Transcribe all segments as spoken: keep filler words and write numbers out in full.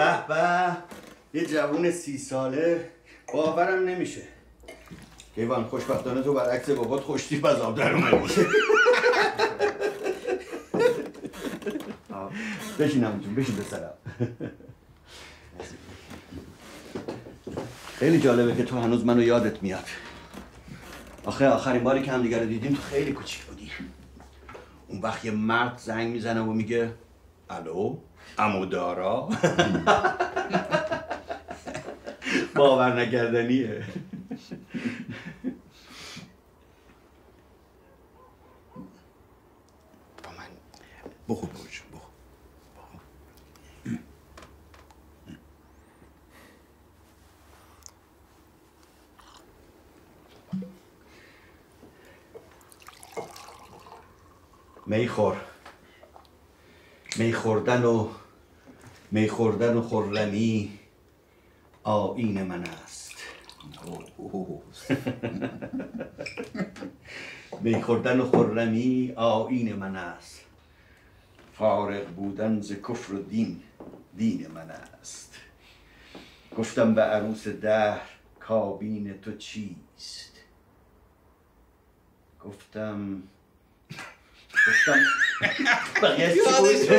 به به، یه جوون سی ساله، باورم نمیشه. کیوان خوشبختانه تو برعکس بابات خوشتیپ از آب در اومدی. بشین همونجون، بشین بسرم. خیلی جالبه که تو هنوز منو یادت میاد. آخه آخرین باری که هم دیگه رو دیدیم تو خیلی کوچیک بودی. اون وقت یه مرد زنگ میزنه و میگه الو عمو دارا. باور نکردنیه. با من بخور بخور بخور. می خور. می خوردن و می خوردن و خرمی آیین من است. می خوردن و خرمی آیین من است. فارغ بودن ز کفر و دین دین من است. گفتم به عروس دهر کابین تو چیست؟ گفتم گفتم بقیه چی بود؟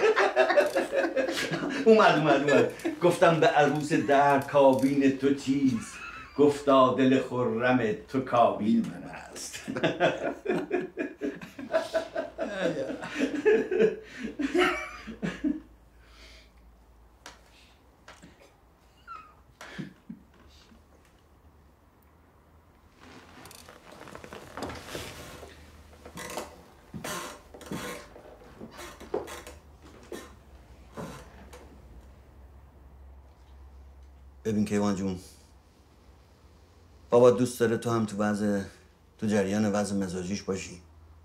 اومد اومد اومد گفتم به عروس در کابین تو چیز؟ گفتا دل خرم تو کابین من است. ببین کیوان جون، بابا دوست داره تو هم تو وضع تو جریان وضع مزاجیش باشی.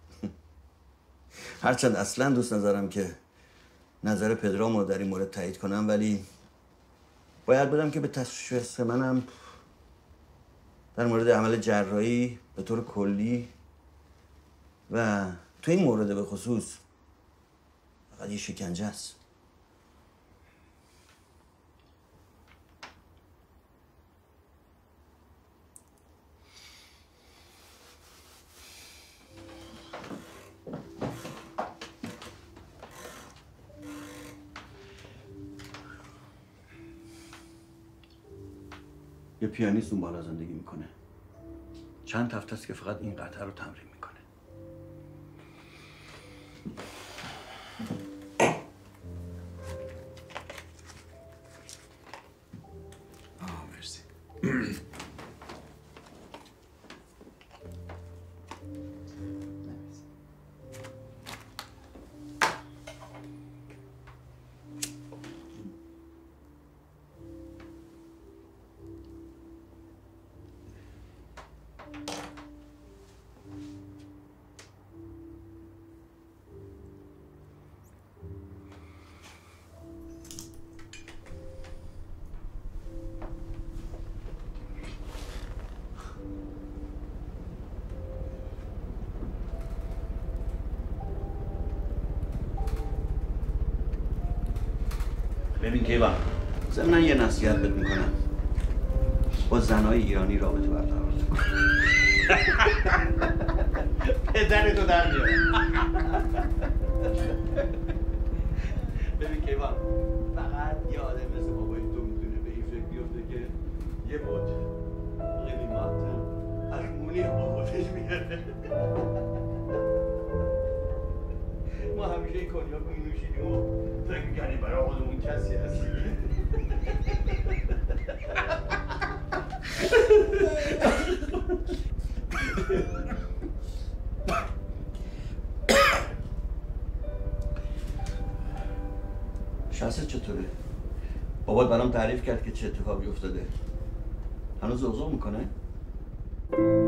هرچند اصلا دوست ندارم که نظر پدرامو در این مورد تایید کنم، ولی باید بدم که به تشخیص منم در مورد عمل جراحی به طور کلی و تو این مورد به خصوص فقط یه شکنجه است. یه پیانیست اون بالا زندگی میکنه. چند هفته است که فقط این قطعه رو تمرین میکنه. آه مرسی. ببین کیوان، ضمن یه نصیحت بهت میکنم، با زنای ایرانی رابطه برقرار کن. پدرتو در میاد. ببین کیوان، فقط یه آدم مثل بابای تو میتونه به این فکر بیفته که یه موج خیلی ماتم از مونی با خودش میاره. ما همیشه این کنیاک رو نوشیدیم و فکر میکنیم برای خودمون کسی هستیم. شخصت چطوره؟ بابات برام تعریف کرد که چه اتفاقی افتاده. هنوز زوزو میکنه؟